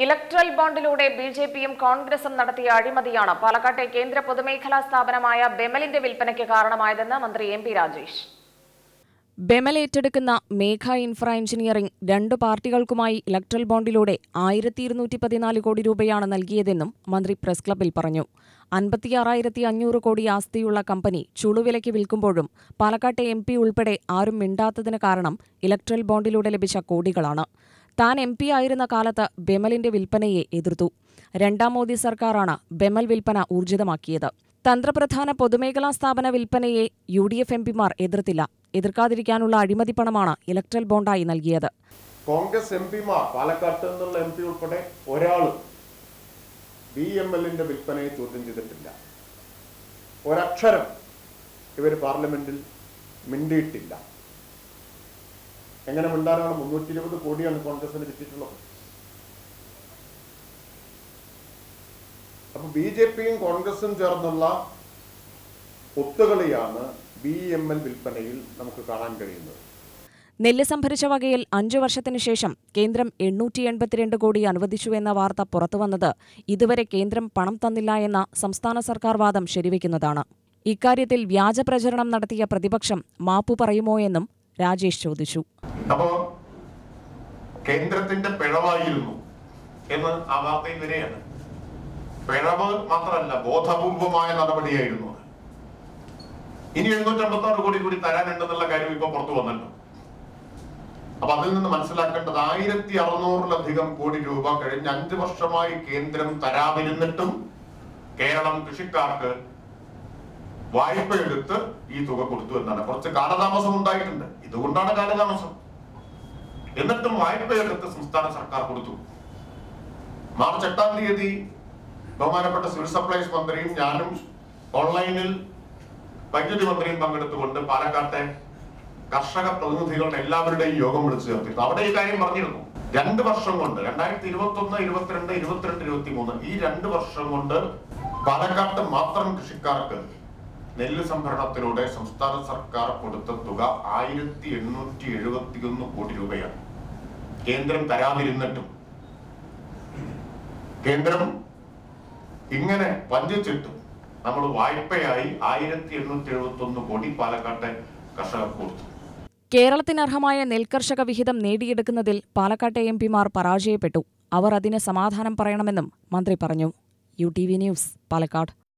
Electoral ബോണ്ടിലൂടെ ബിജെപിയും കോൺഗ്രസും നടത്തിയ അഴിമതിയാണ് പാലക്കാട്ടെ കേന്ദ്ര പൊതുമേഖലാ സ്ഥാപനമായ ബെമലിന്റെ വിൽപ്പനയ്ക്ക് കാരണമായതെന്ന് മന്ത്രി എം.പി. രാജേഷ്. ബെമൽ ഏറ്റെടുക്കുന്ന മേഘ ഇൻഫ്ര എഞ്ചിനീയറിംഗ് 2 പാർട്ടികൾക്കുമായി ഇലക്ട്രൽ ബോണ്ടിലൂടെ 1214 കോടി രൂപയാണ് നൽകിയതെന്നും മന്ത്രി പ്രസ് ക്ലബ്ബിൽ പറഞ്ഞു. 56,500 കോടി ആസ്തിയുള്ള കമ്പനി ചുളുവിലയ്ക്ക് വിൽക്കുമ്പോഴും പാലക്കാട്ടെ എം.പി. ഉൾപ്പെടെ ആരും മിണ്ടാത്തതിന് കാരണം ഇലക്ട്രൽ ബോണ്ടിലൂടെ ലഭിച്ച കോടികളാണ്. താൻ എം.പി. ആയിരുന്ന കാലത്ത് ബെമലിന്റെ വിൽപ്പനയെ എതിർത്തു. 2ാം മോദി സർക്കാരാണ് ബെമൽ വിൽപ്പന ഊർജിതമാക്കിയത്. തന്ത്രപ്രധാന പൊതുമേഖലാ സ്ഥാപന വിൽപ്പനയെ UDF എംപിമാർ എതിർത്തില്ല. എതിർക്കാതിരിക്കാനുള്ള അഴിമതി പണമാണ് ഇലക്ട്രൽ ബോണ്ടായി നൽകിയത്. കോൺഗ്രസ് എംപിമാർ പാലക്കാട്ട് നിന്നുള്ള എംപി ഉൾപ്പെടെ ഒരാളും BMLന്റെ വിൽപ്പനയെ ചോദ്യം ചെയ്തിട്ടില്ല. ഒരക്ഷരം ഇവർ പാർലമെന്റിൽ മിണ്ടിയിട്ടില്ല. എങ്ങനെ മിണ്ടാനാണ്? 320 കോടിയാണ് കോൺഗ്രസിന് കിട്ടിയിട്ടുള്ളത്. അപ്പൊ BJPയും കോൺഗ്രസും ചേർന്നുള്ള ഒത്തുകളിയാണ് BML വിൽപ്പനയിൽ നമുക്ക് കാണാൻ കഴിയുന്നത്. നെല്ല് സംഭരിച്ച വകയിൽ 5 വർഷത്തിനു ശേഷം കേന്ദ്രം 882 കോടി അനുവദിച്ചുവെന്ന വാർത്ത പുറത്തുവന്നത് ഇതുവരെ കേന്ദ്രം പണം തന്നില്ല എന്ന സംസ്ഥാന സർക്കാർ വാദം ശരിവെക്കുന്നതാണ്. ഇക്കാര്യത്തിൽ വ്യാജ പ്രചരണം നടത്തിയ പ്രതിപക്ഷം മാപ്പു പറയുമോ എന്നും രാജേഷ് ചോദിച്ചു. അപ്പോ കേന്ദ്രത്തിന്റെ പിഴവായിരുന്നു എന്ന് ആ വാർത്തയിൽ വരെയാണ്. പിഴവ് മാത്രമല്ല, ബോധപൂർവമായ നടപടിയായിരുന്നു. ഇനി 756 കോടി കൂടി തരാനുണ്ടെന്നുള്ള കാര്യം ഇപ്പൊ പുറത്തു വന്നല്ലോ. അപ്പൊ അതിൽ നിന്ന് മനസ്സിലാക്കേണ്ടത് 1600-ലധികം കോടി രൂപ കഴിഞ്ഞ 5 വർഷമായി കേന്ദ്രം തരാതിരുന്നിട്ടും കേരളം കൃഷിക്കാർക്ക് വായ്പ എടുത്ത് ഈ തുക കൊടുത്തു എന്നാണ്. കുറച്ച് കാലതാമസം ഉണ്ടായിട്ടുണ്ട്. ഇതുകൊണ്ടാണ് കാലതാമസം. എന്നിട്ടും വായ്പയെടുത്ത് സംസ്ഥാന സർക്കാർ കൊടുത്തു. മാർച്ച് 8-ാം തീയതി ബഹുമാനപ്പെട്ട സിവിൽ സപ്ലൈസ് മന്ത്രിയും ഞാനും ഓൺലൈനിൽ വൈദ്യുതി മന്ത്രിയും പങ്കെടുത്തുകൊണ്ട് പാലക്കാട്ടെ കർഷക പ്രതിനിധികളുടെ എല്ലാവരുടെയും യോഗം വിളിച്ചു ചേർത്തിരുന്നു. അവിടെ ഈ കാര്യം പറഞ്ഞിരുന്നു. 2 വർഷം കൊണ്ട് 2021, 22, 22, 23 ഈ 2 വർഷം കൊണ്ട് പാലക്കാട്ട് മാത്രം കൃഷിക്കാർക്ക് നെല്ല് സംഭരണത്തിലൂടെ സംസ്ഥാന സർക്കാർ കൊടുത്ത തുക 1871 കോടി രൂപയാണ്. കേന്ദ്രം തരാതിരുന്നിട്ടും കേന്ദ്രം ഇങ്ങനെ വഞ്ചിച്ചിട്ടും നമ്മൾ വായ്പയായി 1871 കോടി പാലക്കാട്ടെ കർഷകർക്ക് കൊടുത്തു. കേരളത്തിനർഹമായ നെൽകർഷക വിഹിതം നേടിയെടുക്കുന്നതിൽ പാലക്കാട്ടെ എംപിമാർ പരാജയപ്പെട്ടു. അവർ അതിന് സമാധാനം പറയണമെന്നും മന്ത്രി പറഞ്ഞു. UTV news, Palakkad.